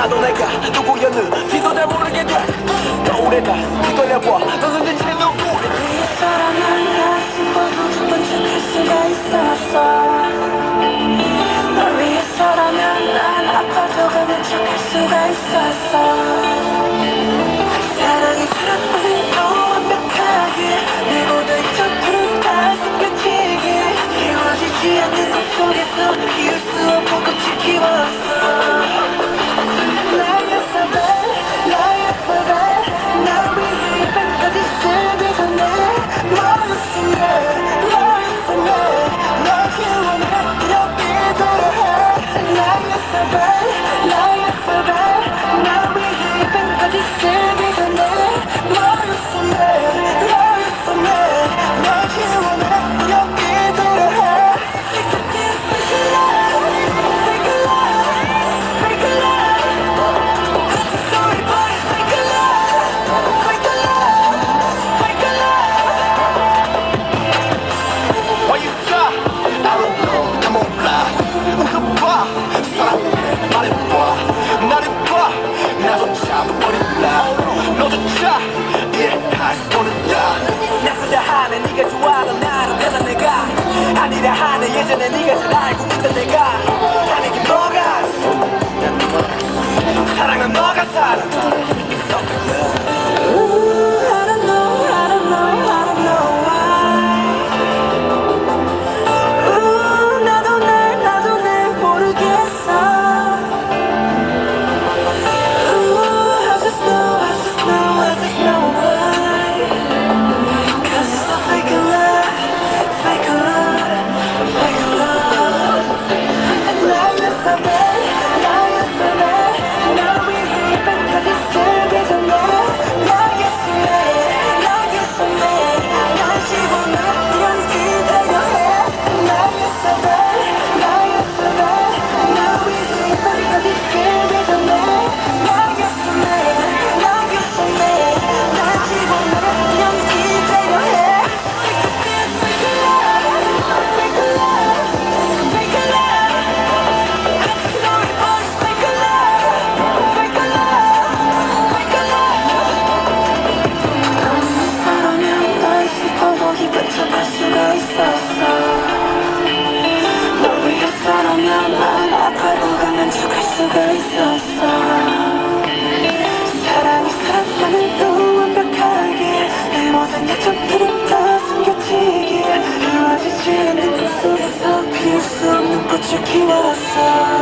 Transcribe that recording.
나도 내가 누구였는지도 잘 모르게 돼. 거울에다 뒤돌려봐. 너는 대체 누구래? 사랑한다 싶어도 두번 척할 수가 있었어. 널 위해서라면 난 아파져가는 척할 수가 있었어. 사랑이 사랑만을 더 완벽하게 내 모든 점프를 다 숨겨지게 이루어지지 않는 꿈속에서 피울 수 없고 꽃을 키웠어. 아니라 하네 예전에 네가 잘 알고 있던 내가 하는 게 뭐가 사랑은 너가 살아. 사랑이 사랑만을 더 완벽하게 내 모든 약점들은 다 숨겨지게 이루어지지 않는 꿈속에서 피울 수 없는 꽃을 키웠어.